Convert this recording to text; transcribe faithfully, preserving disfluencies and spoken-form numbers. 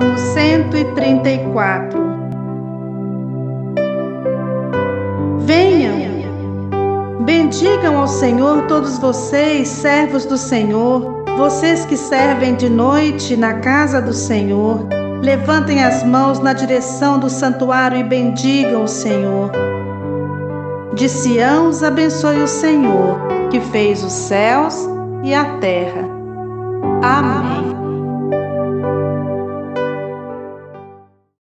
Salmo cento e trinta e quatro. Venham, bendigam ao Senhor todos vocês, servos do Senhor, vocês que servem de noite na casa do Senhor. Levantem as mãos na direção do santuário e bendigam o Senhor. De Sião os abençoe o Senhor, que fez os céus e a terra. Amém.